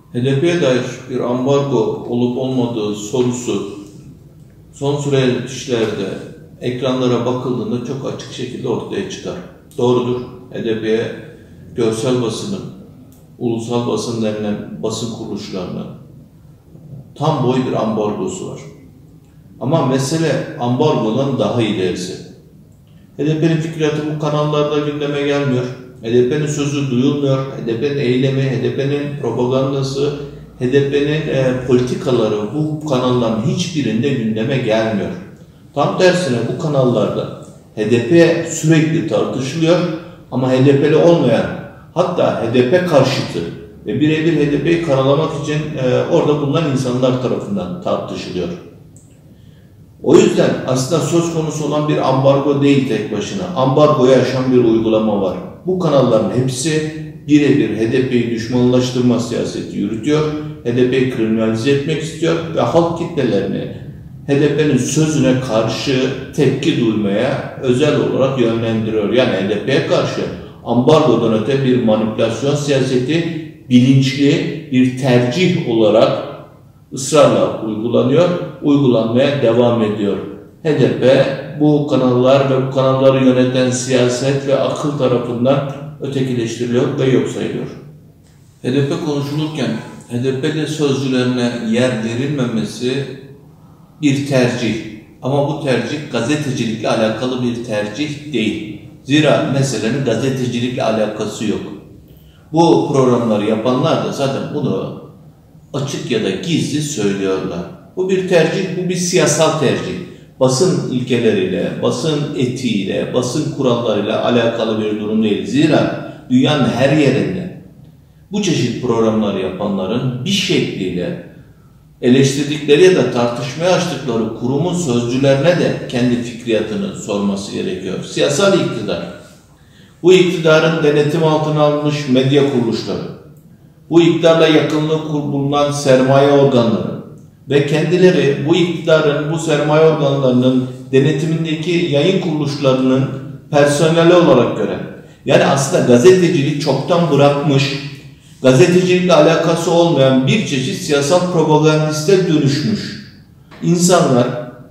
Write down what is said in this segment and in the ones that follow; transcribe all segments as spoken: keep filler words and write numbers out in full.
H D P'ye dair bir ambargo olup olmadığı sorusu son süreçlerde ekranlara bakıldığında çok açık şekilde ortaya çıkar. Doğrudur, H D P'ye görsel basının, ulusal basın denilen basın kuruluşlarının tam boy bir ambargosu var. Ama mesele ambargodan daha ilerisi. H D P'nin fikriyatı bu kanallarda gündeme gelmiyor. H D P'nin sözü duyulmuyor. H D P'nin eylemi, H D P'nin propagandası, H D P'nin e, politikaları bu kanalların hiçbirinde gündeme gelmiyor. Tam tersine bu kanallarda H D P sürekli tartışılıyor ama H D P'li olmayan, hatta H D P karşıtı ve birebir H D P'yi karalamak için e, orada bulunan insanlar tarafından tartışılıyor. O yüzden aslında söz konusu olan bir ambargo değil tek başına. Ambargoya aşan bir uygulama var. Bu kanalların hepsi birebir H D P'yi düşmanlaştırma siyaseti yürütüyor. H D P'yi kriminalize etmek istiyor ve halk kitlelerini H D P'nin sözüne karşı tepki duymaya özel olarak yönlendiriyor. Yani H D P'ye karşı ambargodan öte bir manipülasyon siyaseti bilinçli bir tercih olarak ısrarla uygulanıyor, uygulanmaya devam ediyor. H D P bu kanallar ve bu kanalları yöneten siyaset ve akıl tarafından ötekileştiriliyor ve yok sayılıyor. H D P konuşulurken H D P'li sözcülerine yer verilmemesi bir tercih. Ama bu tercih gazetecilikle alakalı bir tercih değil. Zira meselenin gazetecilikle alakası yok. Bu programları yapanlar da zaten bunu açık ya da gizli söylüyorlar. Bu bir tercih, bu bir siyasal tercih. Basın ilkeleriyle, basın etiğiyle, basın kurallarıyla alakalı bir durum değil. Zira dünyanın her yerinde bu çeşit programları yapanların bir şekliyle eleştirdikleri ya da tartışmaya açtıkları kurumun sözcülerine de kendi fikriyatını sorması gerekiyor. Siyasal iktidar, bu iktidarın denetim altına alınmış medya kuruluşları, bu iktidarla yakınlığı bulunan sermaye organları ve kendileri bu iktidarın, bu sermaye organlarının denetimindeki yayın kuruluşlarının personeli olarak gören, yani aslında gazeteciliği çoktan bırakmış, gazetecilikle alakası olmayan bir çeşit siyasal propagandiste dönüşmüş insanlar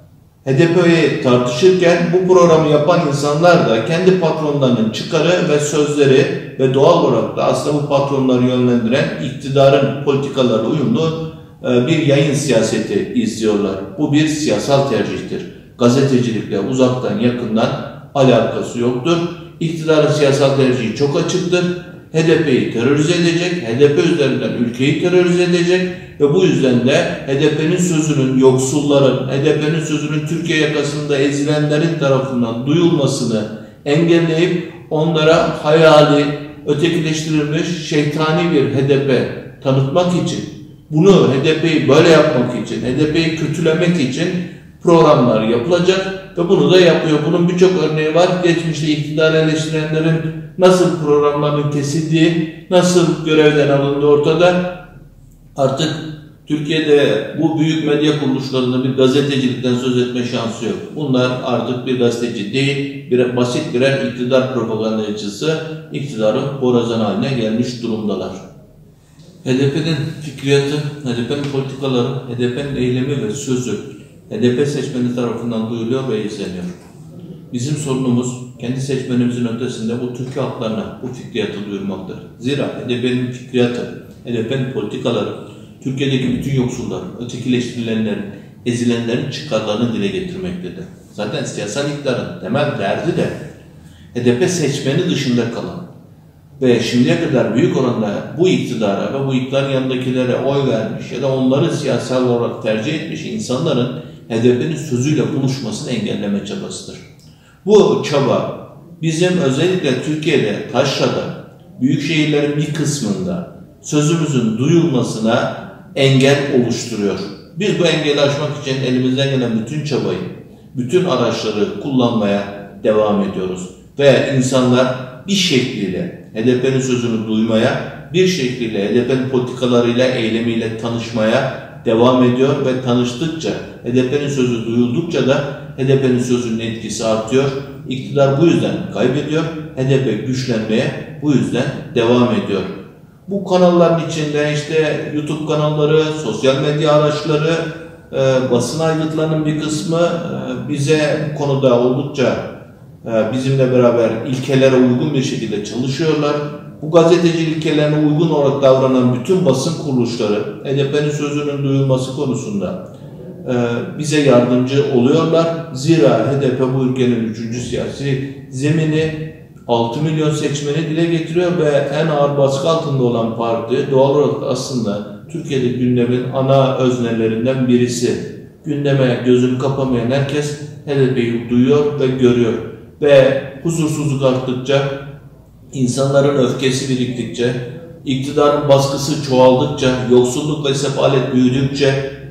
H D P'yi tartışırken bu programı yapan insanlar da kendi patronlarının çıkarı ve sözleri ve doğal olarak da aslında bu patronları yönlendiren iktidarın politikalarına uyumlu bir yayın siyaseti izliyorlar. Bu bir siyasal tercihtir. Gazetecilikle uzaktan yakından alakası yoktur. İktidarın siyasal tercihi çok açıktır. H D P'yi terörize edecek, H D P üzerinden ülkeyi terörize edecek ve bu yüzden de H D P'nin sözünün yoksulların, H D P'nin sözünün Türkiye yakasında ezilenlerin tarafından duyulmasını engelleyip onlara hayali, ötekileştirilmiş şeytani bir H D P tanıtmak için, bunu H D P'yi böyle yapmak için, H D P'yi kötülemek için programlar yapılacak ve bunu da yapıyor. Bunun birçok örneği var. Geçmişte iktidar eleştirenlerin nasıl programların kesildiği, nasıl görevden alındığı ortada. Artık Türkiye'de bu büyük medya kuruluşlarında bir gazetecilikten söz etme şansı yok. Bunlar artık bir gazeteci değil, bir basit birer iktidar propagandacısı, iktidarın borazanı haline gelmiş durumdalar. H D P'nin fikriyatı, H D P'nin politikaları, H D P'nin eylemi ve sözü H D P seçmeni tarafından duyuluyor ve izleniyor. Bizim sorunumuz kendi seçmenimizin ötesinde bu Türkiye halklarına bu fikriyatı duyurmaktır. Zira H D P'nin fikriyatı, H D P'nin politikaları Türkiye'deki bütün yoksulların, ötekileştirilenlerin, ezilenlerin çıkarlarını dile getirmektedir. Zaten siyasal iktidarın temel derdi de H D P seçmeni dışında kalan ve şimdiye kadar büyük oranda bu iktidara ve bu iktidarın yanındakilere oy vermiş ya da onları siyasal olarak tercih etmiş insanların H D P'nin sözüyle buluşmasını engelleme çabasıdır. Bu çaba bizim özellikle Türkiye'de, taşrada, büyük şehirlerin bir kısmında sözümüzün duyulmasına engel oluşturuyor. Biz bu engeli aşmak için elimizden gelen bütün çabayı, bütün araçları kullanmaya devam ediyoruz. Ve insanlar bir şekliyle H D P'nin sözünü duymaya, bir şekliyle H D P'nin politikalarıyla, eylemiyle tanışmaya devam ediyor ve tanıştıkça, H D P'nin sözü duyuldukça da H D P'nin sözünün etkisi artıyor. İktidar bu yüzden kaybediyor. H D P güçlenmeye bu yüzden devam ediyor. Bu kanalların içinde işte YouTube kanalları, sosyal medya araçları, e, basın aygıtlarının bir kısmı e, bize bu konuda oldukça e, bizimle beraber ilkelere uygun bir şekilde çalışıyorlar. Bu gazeteci ilkelerine uygun olarak davranan bütün basın kuruluşları H D P'nin sözünün duyulması konusunda e, bize yardımcı oluyorlar. Zira H D P bu ülkenin üçüncü siyasi zemini, altı milyon seçmeni dile getiriyor ve en ağır baskı altında olan parti doğal olarak aslında Türkiye'de gündemin ana öznelerinden birisi. Gündeme gözünü kapamayan herkes H D P'yi duyuyor ve görüyor. Ve huzursuzluk arttıkça, insanların öfkesi biriktikçe, iktidarın baskısı çoğaldıkça, yoksulluk ve sefalet büyüdükçe,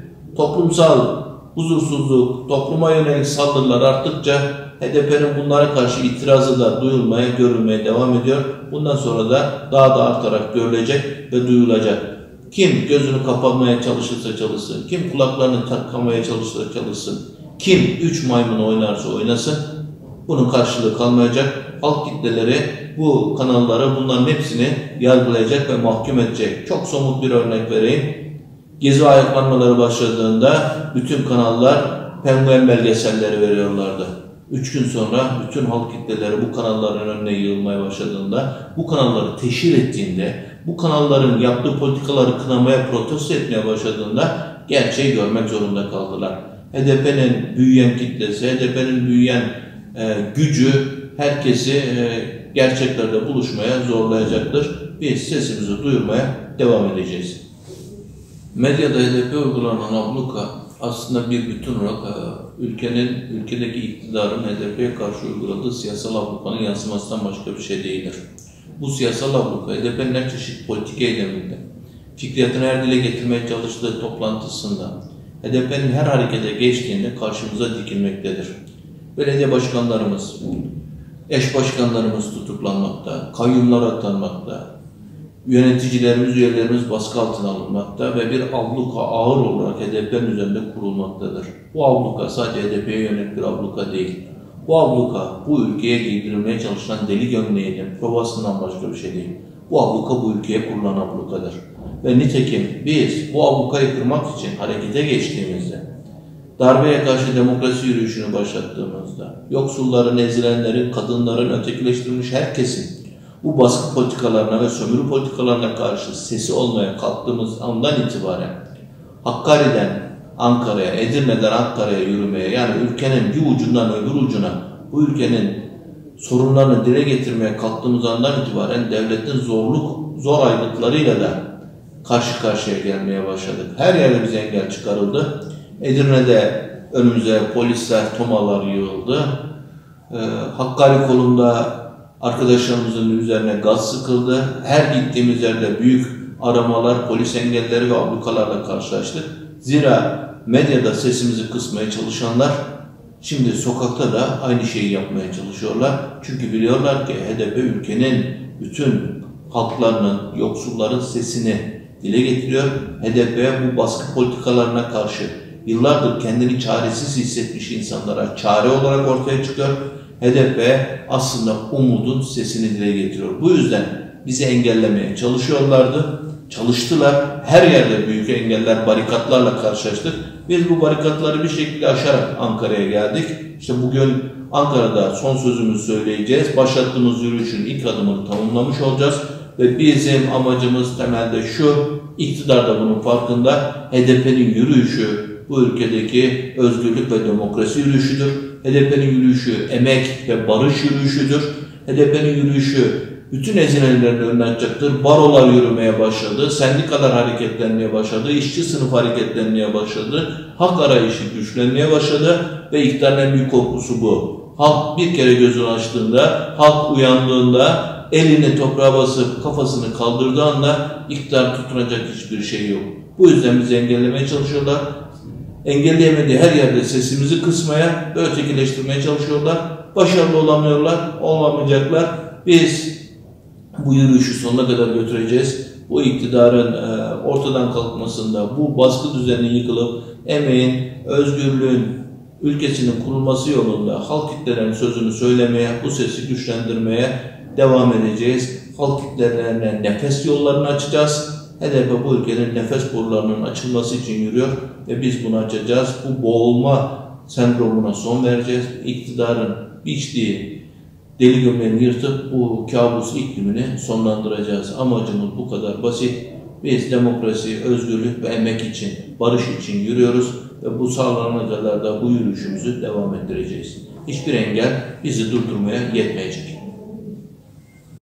toplumsal huzursuzluk, topluma yönelik saldırılar arttıkça H D P'nin bunlara karşı itirazı da duyulmaya, görülmeye devam ediyor. Bundan sonra da daha da artarak görülecek ve duyulacak. Kim gözünü kapatmaya çalışırsa çalışsın, kim kulaklarını tıkamaya çalışırsa çalışsın, kim üç maymun oynarsa oynasın, bunun karşılığı kalmayacak. Halk kitleleri bu kanalları, bunların hepsini yargılayacak ve mahkum edecek. Çok somut bir örnek vereyim. Gezi ayaklanmaları başladığında bütün kanallar penguen belgeselleri veriyorlardı. Üç gün sonra bütün halk kitleleri bu kanalların önüne yığılmaya başladığında, bu kanalları teşhir ettiğinde, bu kanalların yaptığı politikaları kınamaya, protesto etmeye başladığında gerçeği görmek zorunda kaldılar. H D P'nin büyüyen kitlesi, H D P'nin büyüyen e, gücü herkesi e, gerçeklerde buluşmaya zorlayacaktır. Biz sesimizi duyurmaya devam edeceğiz. Medyada H D P uygulanan abluka aslında bir bütün olarak ülkenin, ülkedeki iktidarın H D P'ye karşı uyguladığı siyasal ablukanın yansımasından başka bir şey değildir. Bu siyasal abluka H D P'nin her çeşit politik eyleminde, fikriyatını her dile getirmeye çalıştığı toplantısında, H D P'nin her harekete geçtiğinde karşımıza dikilmektedir. Belediye başkanlarımız, eş başkanlarımız tutuklanmakta, kayyumlar atanmakta, yöneticilerimiz, üyelerimiz baskı altına alınmakta ve bir abluka ağır olarak H D P'nin üzerinde kurulmaktadır. Bu abluka sadece H D P'ye yönelik bir abluka değil. Bu abluka bu ülkeye giydirilmeye çalışılan deli gömleğinin provasından başka bir şey değil. Bu abluka bu ülkeye kurulan ablukadır. Ve nitekim biz bu ablukayı kırmak için harekete geçtiğimizde, darbeye karşı demokrasi yürüyüşünü başlattığımızda, yoksulların, ezilenlerin, kadınların, ötekileştirilmiş herkesin bu baskı politikalarına ve sömürü politikalarına karşı sesi olmaya kalktığımız andan itibaren Hakkari'den Ankara'ya, Edirne'den Ankara'ya yürümeye, yani ülkenin bir ucundan öbür ucuna bu ülkenin sorunlarını dile getirmeye kalktığımız andan itibaren devletin zorluk, zor aygıtlarıyla da karşı karşıya gelmeye başladık. Her yerde bize engel çıkarıldı. Edirne'de önümüze polisler, tomalar yığıldı. Ee, Hakkari kolunda arkadaşlarımızın üzerine gaz sıkıldı. Her gittiğimiz yerde büyük aramalar, polis engelleri ve ablukalarla karşılaştık. Zira medyada sesimizi kısmaya çalışanlar şimdi sokakta da aynı şeyi yapmaya çalışıyorlar. Çünkü biliyorlar ki H D P ülkenin bütün halklarının, yoksulların sesini dile getiriyor. H D P'ye bu baskı politikalarına karşı yıllardır kendini çaresiz hissetmiş insanlara çare olarak ortaya çıkıyor. H D P aslında umudun sesini dile getiriyor. Bu yüzden bizi engellemeye çalışıyorlardı. Çalıştılar. Her yerde büyük engeller, barikatlarla karşılaştık. Biz bu barikatları bir şekilde aşarak Ankara'ya geldik. İşte bugün Ankara'da son sözümüzü söyleyeceğiz. Başlattığımız yürüyüşün ilk adımını tamamlamış olacağız. Ve bizim amacımız temelde şu, iktidar da bunun farkında. H D P'nin yürüyüşü bu ülkedeki özgürlük ve demokrasi yürüyüşüdür. H D P'nin yürüyüşü emek ve barış yürüyüşüdür. H D P'nin yürüyüşü bütün ezilenlerin önüne açacaktır. Barolar yürümeye başladı, sendikalar hareketlenmeye başladı, işçi sınıf hareketlenmeye başladı, hak arayışı güçlenmeye başladı ve iktidarın en büyük korkusu bu. Halk bir kere gözünü açtığında, halk uyandığında, elini toprağa basıp kafasını kaldırdığı anda iktidar tutunacak hiçbir şey yok. Bu yüzden bizi engellemeye çalışıyorlar. Engelleyemediği her yerde sesimizi kısmaya ve ötekileştirmeye çalışıyorlar. Başarılı olamıyorlar, olamayacaklar. Biz bu yürüyüşü sonuna kadar götüreceğiz. Bu iktidarın e, ortadan kalkmasında, bu baskı düzeninin yıkılıp emeğin, özgürlüğün ülkesinin kurulması yolunda halk kitlelerinin sözünü söylemeye, bu sesi güçlendirmeye devam edeceğiz. halk kitlelerine nefes yollarını açacağız. H D P bu ülkenin nefes borularının açılması için yürüyor ve biz bunu açacağız. Bu boğulma sendromuna son vereceğiz. İktidarın biçtiği deli gömleğini yırtıp bu kabus iklimini sonlandıracağız. Amacımız bu kadar basit. Biz demokrasi, özgürlük ve emek için, barış için yürüyoruz ve bu sağlanana kadar da bu yürüyüşümüzü devam ettireceğiz. Hiçbir engel bizi durdurmaya yetmeyecek.